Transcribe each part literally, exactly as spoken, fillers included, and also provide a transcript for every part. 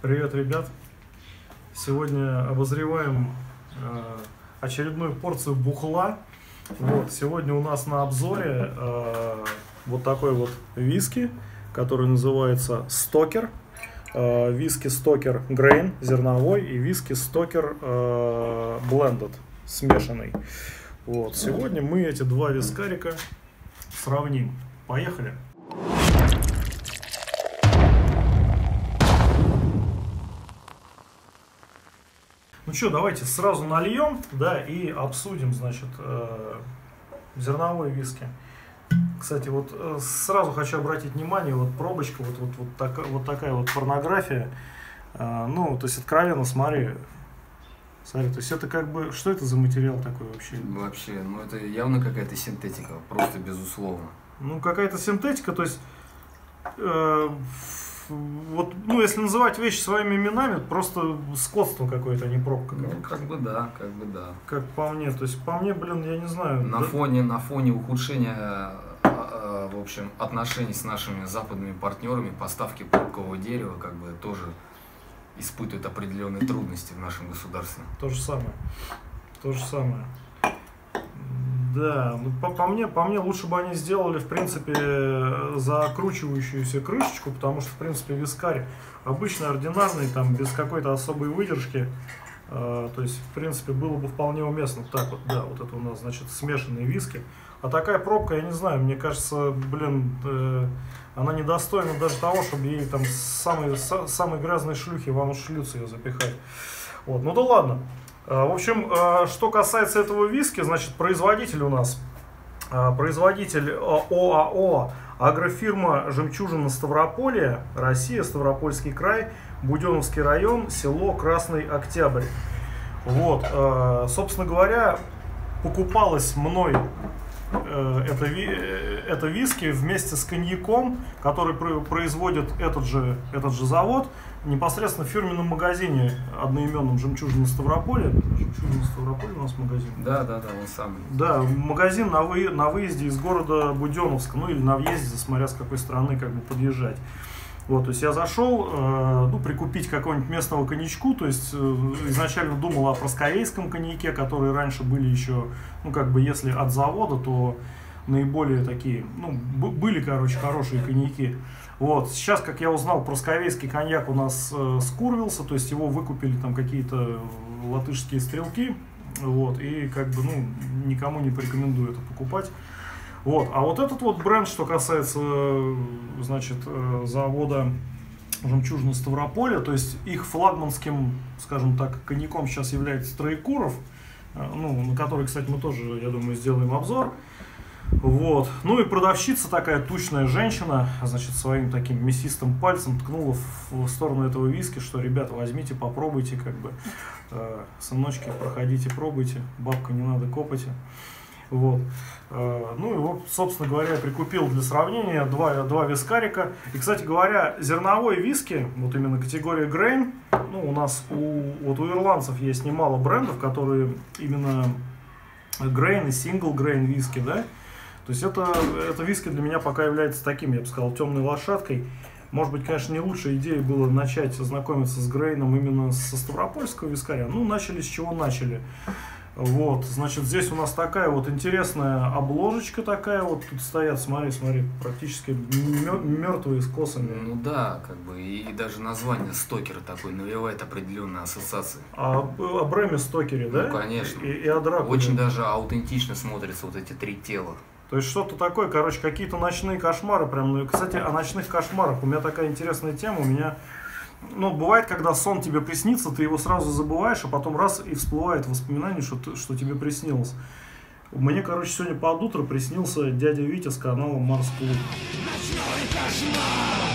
Привет, ребят! Сегодня обозреваем э, очередную порцию бухла. Вот, сегодня у нас на обзоре э, вот такой вот виски, который называется Стокер. Э, виски Стокер Грейн зерновой и виски Стокер э, Blended смешанный. Вот, сегодня мы эти два вискарика сравним. Поехали! Ну что, давайте сразу нальем, да, и обсудим, значит, э, зерновой виски. Кстати, вот э, сразу хочу обратить внимание, вот пробочка, вот, вот, вот, так, вот такая вот порнография. Э, ну, то есть, откровенно, смотри, смотри, то есть это как бы, что это за материал такой вообще? Вообще, ну это явно какая-то синтетика, просто безусловно. Ну, какая-то синтетика, то есть... Э, Вот, ну, если называть вещи своими именами, просто скотство какое-то, а не пробка. Ну, как бы да, как бы да. Как по мне, то есть по мне, блин, я не знаю. На да... фоне, на фоне ухудшения, в общем, отношений с нашими западными партнерами, поставки пробкового дерева, как бы тоже испытывают определенные трудности в нашем государстве. То же самое. То же самое. Да, ну, по, по мне, по мне лучше бы они сделали, в принципе, закручивающуюся крышечку, потому что, в принципе, вискарь обычно ординарный, там, без какой-то особой выдержки, э, то есть, в принципе, было бы вполне уместно. Так вот, да, вот это у нас, значит, смешанные виски. А такая пробка, я не знаю, мне кажется, блин, э, она недостойна даже того, чтобы ей там самые, самые грязные шлюхи вам шлются ее запихать. Вот, ну да ладно. В общем, что касается этого виски, значит, производитель у нас, производитель ОАО агрофирма «Жемчужина Ставрополья», Россия, Ставропольский край, Буденновский район, село Красный Октябрь. Вот, собственно говоря, покупалось мной это, это виски вместе с коньяком, который производит этот же, этот же завод, непосредственно в фирменном магазине одноименном «Жемчужина Ставрополья». «Жемчужина Ставрополья» у нас магазин. Да, да, да, он самый. Да, магазин на, вы, на выезде из города Буденновска, ну или на въезде, смотря с какой стороны как бы подъезжать. Вот, то есть я зашел, э, ну, прикупить какого-нибудь местного коньячку, то есть э, изначально думал о просковейском коньяке, которые раньше были еще, ну, как бы, если от завода, то наиболее такие, ну, были, короче, хорошие коньяки. Вот, сейчас, как я узнал, просковейский коньяк у нас э, скурвился, то есть его выкупили там какие-то латышские стрелки, вот, и как бы, ну, никому не порекомендую это покупать. Вот, а вот этот вот бренд, что касается, значит, завода «Жемчужина Ставрополья», то есть их флагманским, скажем так, коньяком сейчас является Троекуров, ну, на который, кстати, мы тоже, я думаю, сделаем обзор. Вот, ну и продавщица такая тучная женщина, значит, своим таким мясистым пальцем ткнула в сторону этого виски, что, ребята, возьмите, попробуйте, как бы, э, сыночки, проходите, пробуйте, бабка, не надо копайте. Вот. Ну и вот, собственно говоря, я прикупил для сравнения два, два вискарика. И, кстати говоря, зерновой виски, вот именно категория Grain, ну, у нас у, вот у ирландцев есть немало брендов, которые именно Grain и Single Grain виски, да. То есть это, это виски для меня пока является таким, я бы сказал, темной лошадкой. Может быть, конечно, не лучшая идея было начать знакомиться с Грейном именно со ставропольского вискаря. Ну, начали с чего начали. Вот, значит, здесь у нас такая вот интересная обложечка такая, вот тут стоят, смотри, смотри, практически мертвые с косами. Ну да, как бы, и, и даже название Стокера такой навевает определенные ассоциации. А о Брэме Стокере, да? Ну, конечно. И, и о Дракуле. Очень даже аутентично смотрятся вот эти три тела. То есть что-то такое, короче, какие-то ночные кошмары прям. Ну, кстати, о ночных кошмарах. У меня такая интересная тема, у меня... Ну, бывает, когда сон тебе приснится, ты его сразу забываешь, а потом раз и всплывает воспоминание, что, ты, что тебе приснилось. Мне, короче, сегодня под утро приснился дядя Витя с канала Марс Клуб. Ночной кошмар,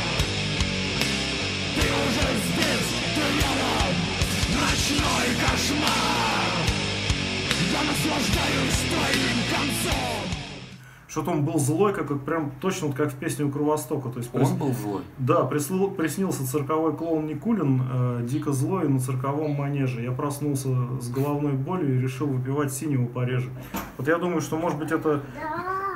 ты уже здесь, ты рядом. Ночной кошмар, я наслаждаюсь твоим концом. Что-то он был злой, как прям точно вот как в песне у Кровостока. То есть, он прис... был злой? Да, прислил, приснился цирковой клоун Никулин, э, дико злой на цирковом манеже. Я проснулся с головной болью и решил выпивать синего пореже. Вот я думаю, что может быть это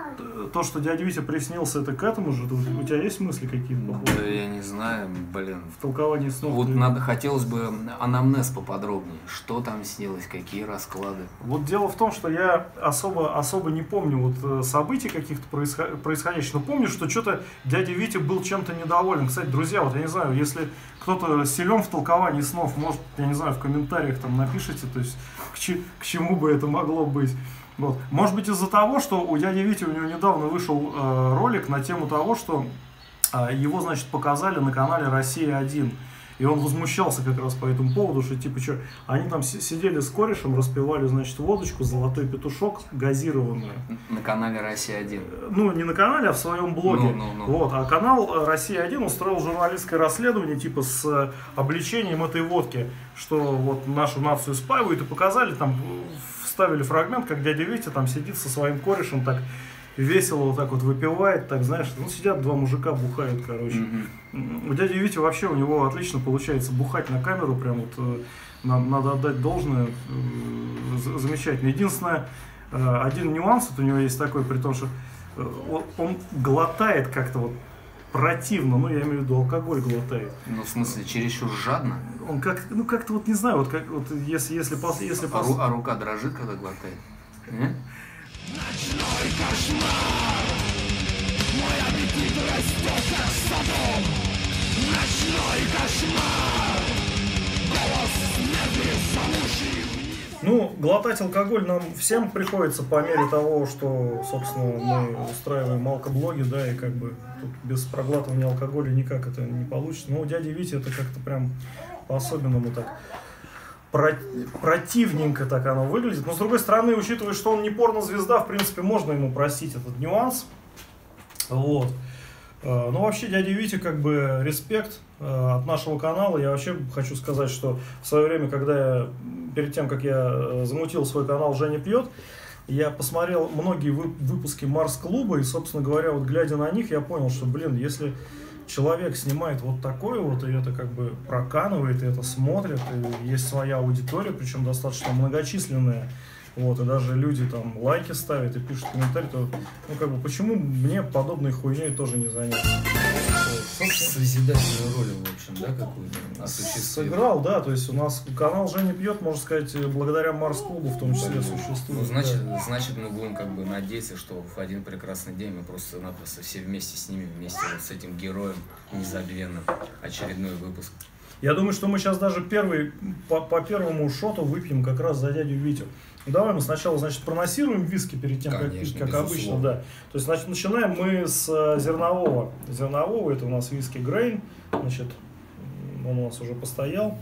то, что дядя Витя приснился, это к этому же? У тебя есть мысли какие-то? По Да я не знаю, блин. В толковании снов. Вот надо, хотелось бы анамнез поподробнее. Что там снилось, какие расклады? Вот дело в том, что я особо, особо не помню вот событий каких-то происходящих, но помню, что что-то дядя Витя был чем-то недоволен. Кстати, друзья, вот я не знаю, если кто-то силен в толковании снов, может, я не знаю, в комментариях там напишите, то есть к, ч- к чему бы это могло быть. Вот. Может быть, из-за того, что у дяди Вити у него недавно вышел э, ролик на тему того, что э, его, значит, показали на канале Россия один. И он возмущался как раз по этому поводу, что типа что, они там с- сидели с корешем, распивали, значит, водочку, золотой петушок газированную. На канале Россия один. Ну, не на канале, а в своем блоге. Ну, ну, ну. Вот. А канал Россия один устроил журналистское расследование типа с обличением этой водки, что вот нашу нацию спаивают, и показали там, вставили фрагмент, как дядя Витя там сидит со своим корешем, так весело вот так вот выпивает, так, знаешь, ну, сидят два мужика, бухают, короче. Mm-hmm. У дяди Вити вообще, у него отлично получается бухать на камеру, прям вот, э, нам надо отдать должное, э, замечательно. Единственное, э, один нюанс вот у него есть такой, при том, что э, он, он глотает как-то вот противно, ну, я имею в виду, алкоголь глотает. Ну, в смысле, чересчур жадно? Он как, ну, как-то вот, не знаю, вот, как, вот если, если, пос, если а, пос... ру, а рука дрожит, когда глотает? Нет? Ночной кошмар, мой аппетит растет, как Содом. Ночной кошмар, голос смерти зовущий. Ну, глотать алкоголь нам всем приходится по мере того, что, собственно, мы устраиваем алкоблоги, да, и как бы тут без проглатывания алкоголя никак это не получится. Но у дяди Вити это как-то прям по-особенному так противненько так оно выглядит. Но, с другой стороны, учитывая, что он не порнозвезда, в принципе, можно ему простить этот нюанс. Вот. Ну, вообще, дядя Витя, как бы, респект от нашего канала. Я вообще хочу сказать, что в свое время, когда я, перед тем, как я замутил свой канал «Женя пьет», я посмотрел многие выпуски Марс-клуба, и, собственно говоря, вот глядя на них, я понял, что, блин, если человек снимает вот такое вот, и это как бы проканывает, и это смотрит, и есть своя аудитория, причем достаточно многочисленная, вот, и даже люди там лайки ставят и пишут комментарии, то, ну, как бы, почему мне подобной хуйней тоже не заняться? Созидательную роль, в общем, да, какую-то осуществил. Сыграл, да, то есть у нас канал «Женя пьет», можно сказать, благодаря Марс-клубу в том числе существует. Ну, значит, да. значит, мы будем как бы надеяться, что в один прекрасный день мы просто-напросто все вместе снимем, вместе вот с этим героем незабвенным очередной выпуск. Я думаю, что мы сейчас даже первый, по, по первому шоту выпьем как раз за дядю Витю. Давай мы сначала, значит, проносируем виски перед тем, Конечно, как пить, как безусловно. обычно, да. То есть, значит, начинаем мы с зернового. Зернового, это у нас виски Грейн, значит, он у нас уже постоял.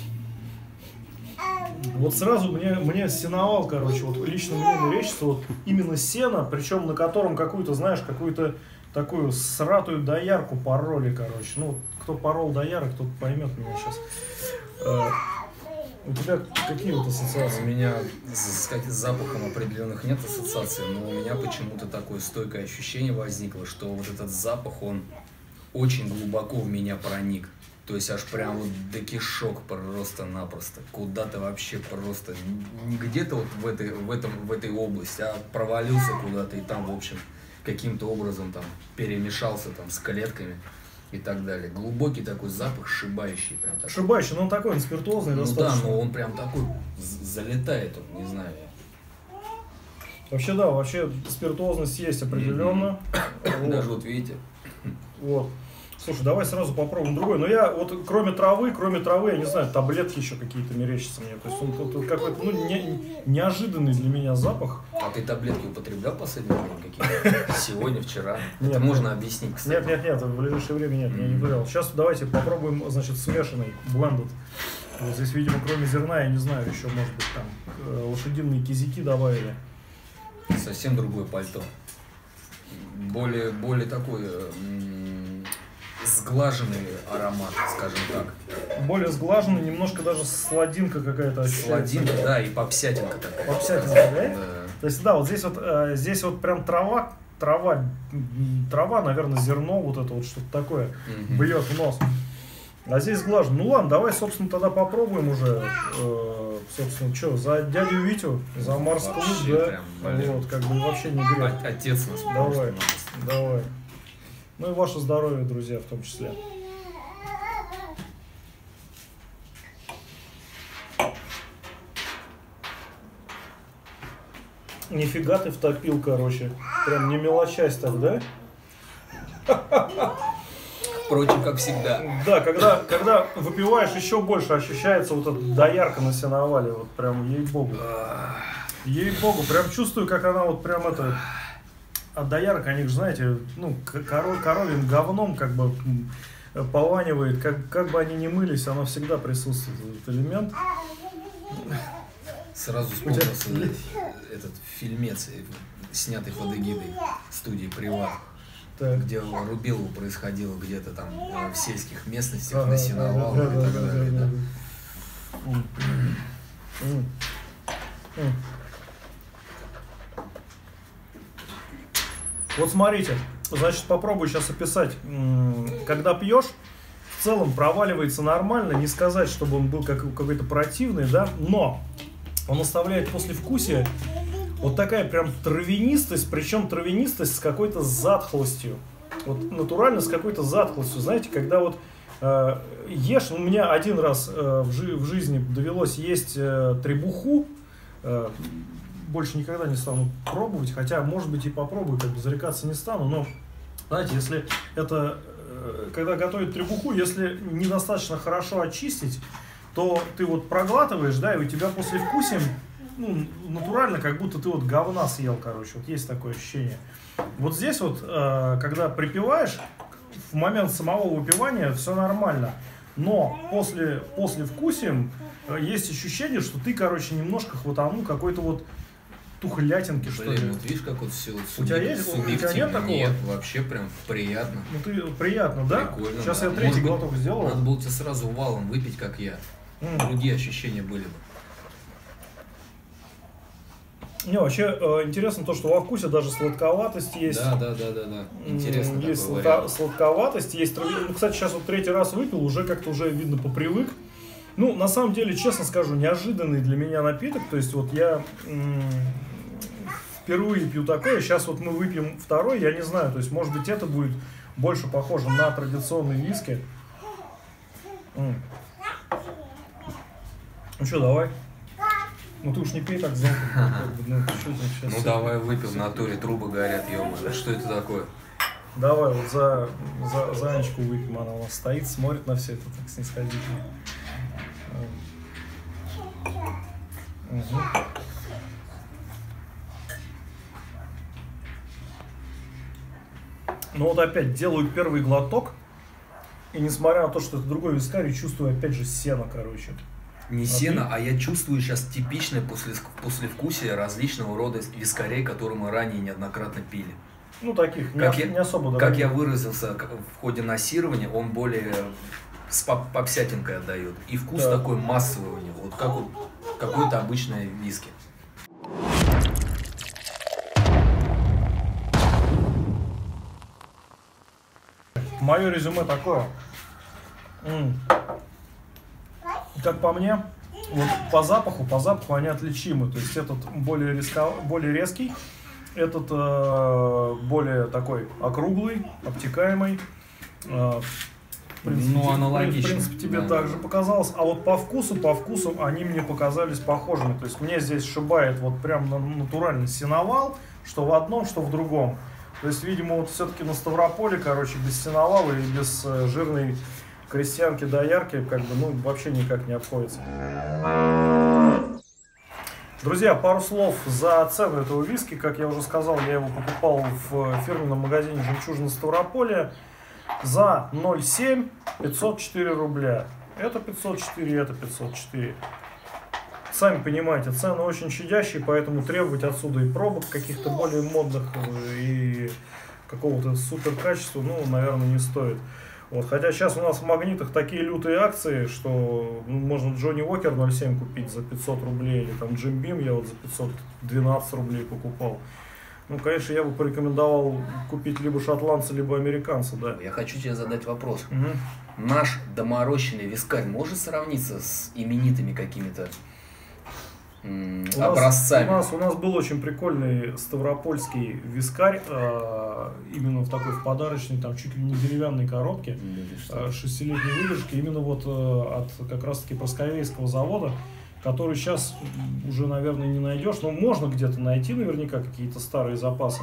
Вот сразу мне, мне сеновал, короче, вот лично мне мерещится вот именно сено, причем на котором какую-то, знаешь, какую-то такую сратую доярку пороли, короче. Ну, кто порол доярок, тот поймет меня сейчас. У тебя какие вот ассоциации? У меня с, с запахом определенных нет ассоциаций, но у меня почему-то такое стойкое ощущение возникло, что вот этот запах, он очень глубоко в меня проник. То есть аж прям вот до кишок просто-напросто. Куда-то вообще просто, не где-то вот в этой, в, этом, в этой области, а провалился куда-то и там, в общем, каким-то образом там перемешался там с клетками и так далее. Глубокий такой запах, шибающий прям такой. Шибающий, но он такой, он спиртуозный, ну достаточно. Да, но он прям такой залетает, он, не знаю. Вообще, да, вообще спиртуозность есть определенно. Mm-hmm. Вот. Даже вот видите. Вот. Слушай, давай сразу попробуем другой. Но я вот кроме травы, кроме травы, я не знаю, таблетки еще какие-то мерещатся мне. То есть он тут какой-то ну, не, неожиданный для меня запах. А ты таблетки употреблял в последнее время какие-то? Сегодня, вчера? Нет, это нет. можно объяснить, кстати. Нет, нет, нет, в ближайшее время нет, я не проверял. Сейчас давайте попробуем, значит, смешанный, блендед. Вот здесь, видимо, кроме зерна, я не знаю, еще, может быть, там лошадиные кизяки добавили. Совсем другое пальто. Более, более такой м- сглаженный аромат, скажем так. Более сглаженный, немножко даже сладинка какая-то ощущается. Сладинка, да, и попсятинка такая. Попсятинка, да? Да. То есть, да, вот здесь вот, э, здесь вот прям трава, трава, трава, наверное, зерно, вот это вот что-то такое, Mm-hmm. бьет в нос. А здесь сглажен. Ну ладно, давай, собственно, тогда попробуем уже. Э, собственно, что, за дядю Витю, за Марс Клуб, да? Прям, вот, как бы вообще не грех. Отец нас. Давай, давай. Ну и ваше здоровье, друзья, в том числе. Нифига ты втопил, короче. Прям не мелочась так, да? Впрочем, как всегда. Да, когда, когда выпиваешь, еще больше ощущается вот эта доярка на сеновале. Вот прям, ей-богу. Ей-богу, прям чувствую, как она вот прям это... От доярок, они же, знаете, ну, коров, коровьим говном как бы пованивает. Как, как бы они ни мылись, оно всегда присутствует, этот элемент. Сразу вспомнился этот фильмец, снятый под эгидой студии «Приват», так. Где рубилово происходило где-то там в сельских местностях, ага, на сеновалах да, и так да, далее. Да, да. Да. Вот смотрите, значит, попробую сейчас описать. Когда пьешь, в целом проваливается нормально, не сказать, чтобы он был как, какой-то противный, да, но он оставляет послевкусие вот такая прям травянистость, причем травянистость с какой-то затхлостью. Вот натурально с какой-то затхлостью. Знаете, когда вот э, ешь, у меня один раз э, в, жи в жизни довелось есть э, требуху, э, больше никогда не стану пробовать, хотя, может быть, и попробую, как бы зарекаться не стану, но, знаете, если это, э, когда готовят требуху, если недостаточно хорошо очистить, то ты вот проглатываешь, да, и у тебя послевкусием, ну, натурально, как будто ты вот говна съел, короче, вот есть такое ощущение. Вот здесь вот, э, когда припиваешь, в момент самого выпивания все нормально, но после, послевкусием э, есть ощущение, что ты, короче, немножко хватанул какой-то вот тухлятинки, что Блин, ли. вот видишь, как вот все вот у тебя есть, у тебя нет такого? Нет, вообще прям приятно. Ну ты приятно, да? Прикольно, сейчас да. Я третий глоток сделал. Надо было тебе сразу валом выпить, как я. Mm. Другие ощущения были бы. Не, вообще э, интересно то, что во вкусе даже сладковатость есть. Да, да, да, да, да. Интересно. Есть такой сладко, сладковатость, есть. Ну, кстати, сейчас вот третий раз выпил, уже как-то уже видно попривык. Ну, на самом деле, честно скажу, неожиданный для меня напиток. То есть вот я м- впервые пью такое. Сейчас вот мы выпьем второй, я не знаю. То есть, может быть, это будет больше похоже на традиционный виски. М- Ну что, давай. Ну ты уж не пей так звонко. Ну, ну давай выпил, в натуре трубы горят, ё-моё. Что это такое? Давай вот за, за, за Анечку выпьем, она у нас стоит, смотрит на все это так снисходительно. Угу. Ну вот опять делаю первый глоток, и несмотря на то, что это другой вискарь, чувствую опять же сено, короче. Не сено, а я чувствую сейчас типичное после, послевкусие различного рода вискарей, которые мы ранее неоднократно пили. Ну, таких, как не, я, не особо дорогих. Как я выразился в ходе насирования, он более с попсятинкой отдает. И вкус да. такой массовый у него, вот как вот какой-то обычный виски. Мое резюме такое. М-м. Как по мне, вот по запаху, по запаху они отличимы. То есть этот более, резко, более резкий, этот э, более такой округлый, обтекаемый. Э, в принципе, ну, аналогично. В принципе, тебе да. также показалось. А вот по вкусу, по вкусу они мне показались похожими. То есть мне здесь шибает вот прям натуральный сеновал, что в одном, что в другом. То есть, видимо, вот все-таки на Ставрополе, короче, без сеновала и без э, жирной крестьянки-доярки, как бы, ну, вообще никак не обходится. Друзья, пару слов за цену этого виски. Как я уже сказал, я его покупал в фирменном магазине «Жемчужина Ставрополья» за ноль семь пятьсот четыре рубля. Это пятьсот четыре, это пятьсот четыре. Сами понимаете, цены очень щадящие, поэтому требовать отсюда и пробок каких-то более модных и какого-то супер качества, ну, наверное, не стоит. Вот, хотя сейчас у нас в Магнитах такие лютые акции, что ну, можно Джонни Уокер ноль семь купить за пятьсот рублей, или там Джим Бим я вот за пятьсот двенадцать рублей покупал. Ну, конечно, я бы порекомендовал купить либо шотландца, либо американца, да. Я хочу тебе задать вопрос. Угу. Наш доморощенный вискарь может сравниться с именитыми какими-то м, У образцами? Нас, у, нас, у нас был очень прикольный ставропольский вискарь, э, именно в такой в подарочной, там чуть ли не деревянной коробке, э, шестилетней выдержки, именно вот э, от как раз-таки Просковейского завода, который сейчас уже, наверное, не найдешь, но можно где-то найти наверняка какие-то старые запасы.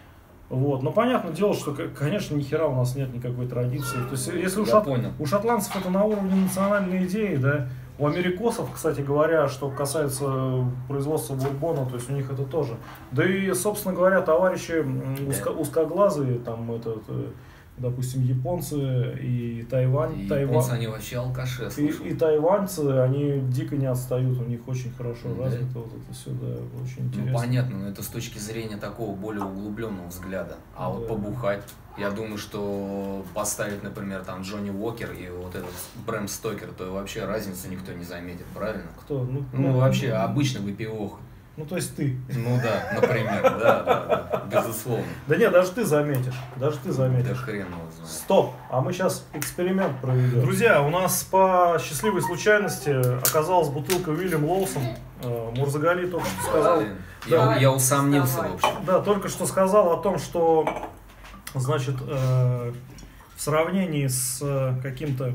Вот. Но понятное дело, что, конечно, ни хера у нас нет никакой традиции. То есть, если у, шот... у шотландцев это на уровне национальной идеи, да, у америкосов, кстати говоря, что касается производства бурбона, то есть у них это тоже. Да и, собственно говоря, товарищи узко... узкоглазые, там, этот, допустим, японцы и Тайвань. И Тайвань... японцы, они вообще алкаши, и, и тайваньцы, они дико не отстают, у них очень хорошо да. развито вот это все, да, очень интересно. Ну, понятно, но это с точки зрения такого более углубленного взгляда. А да. вот побухать, я думаю, что поставить, например, там Джонни Уокер и вот этот Брэм Стокер, то вообще разницу никто не заметит, правильно? Кто? Ну, ну, ну вообще, ну, обычно выпивоха. Ну, то есть ты. Ну да, например, да, да, да, безусловно. Да нет, даже ты заметишь, даже ты заметишь. Да хрен его знает. Стоп, а мы сейчас эксперимент проведем. Друзья, у нас по счастливой случайности оказалась бутылка Уильям Лоусон. Мурзагали только что сказал. Я, да, я усомнился, в общем. Да, только что сказал о том, что, значит, э, в сравнении с каким-то,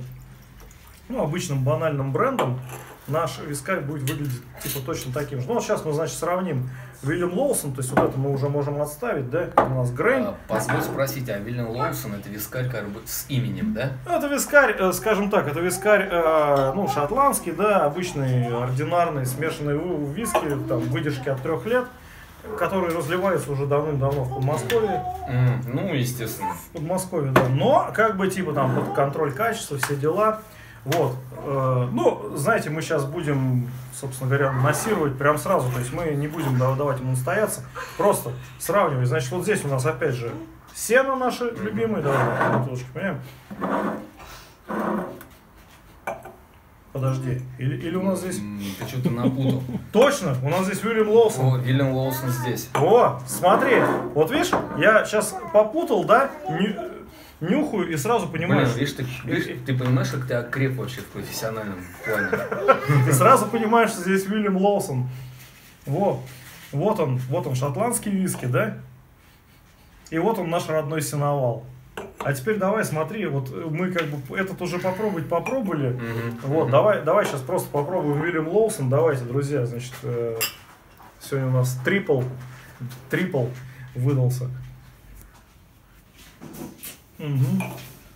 ну, обычным банальным брендом, наш вискарь будет выглядеть типа точно таким же. Ну, вот сейчас мы, значит, сравним Уильям Лоусон, то есть вот это мы уже можем отставить, да? У нас Грейн. А, позволь спросить, а Уильям Лоусон это вискарь как бы с именем, да? Это вискарь, скажем так, это вискарь, ну, шотландский, да, обычный, ординарный, смешанный виски, там, выдержки от трех лет, который разливается уже давным-давно в Подмосковье. Mm, ну, естественно. В Подмосковье, да. Но, как бы, типа, там, под контроль качества, все дела. Вот, э, ну, знаете, мы сейчас будем, собственно говоря, массировать прям сразу, то есть мы не будем давать ему настояться, просто сравнивать. Значит, вот здесь у нас опять же сено наше любимое, давай бутылочки, понимаем? Подожди, или, или у нас здесь... Ты что-то напутал. Точно, у нас здесь Уильям Лоусон. О, Уильям Лоусон здесь. О, смотри, вот видишь, я сейчас попутал, да, нюхаю и сразу понимаешь. Блин, видишь, ты, видишь, ты понимаешь, как ты окреп вообще в профессиональном плане. Ты сразу понимаешь, что здесь Уильям Лоусон. Вот, вот он, вот он, шотландский виски, да? И вот он, наш родной сеновал. А теперь давай, смотри, вот мы как бы этот уже попробовать попробовали. Mm-hmm. Вот, mm-hmm. давай, давай сейчас просто попробуем Уильям Лоусон. Давайте, друзья, значит, э, сегодня у нас трипл, трипл выдался. Угу.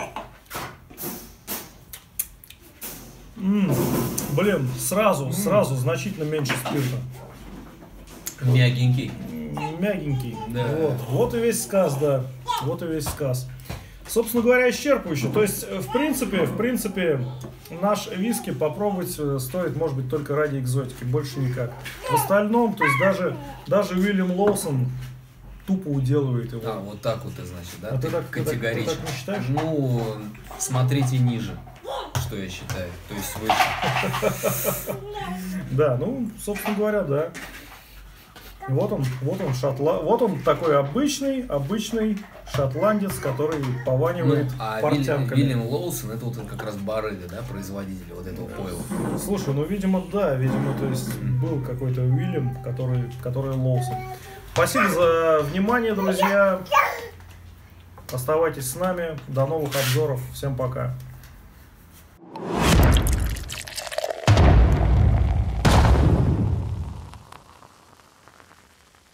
М-м, блин, сразу, сразу значительно меньше спирта. Мягенький. Мягенький. Да. Вот. Вот и весь сказ, да. Вот и весь сказ. Собственно говоря, исчерпывающе. То есть, в принципе, в принципе, наш виски попробовать стоит, может быть, только ради экзотики, больше никак. В остальном, то есть даже, даже Уильям Лоусон тупо уделывает его. А, вот так вот, и значит, да? А ты, ты так категорично. Ты так, ты так не считаешь? Ну, смотрите ниже, что я считаю. То есть выше. Да, ну, собственно говоря, да. Вот он, вот он, шотла... вот он такой обычный, обычный шотландец, который пованивает ну, а портянками. Уильям Лоусон, это вот как раз барыга, да, производитель вот этого пойла. Слушай, ну, видимо, да, видимо, то есть был какой-то Уильям, который, который Лоусон. Спасибо за внимание, друзья. Оставайтесь с нами. До новых обзоров. Всем пока.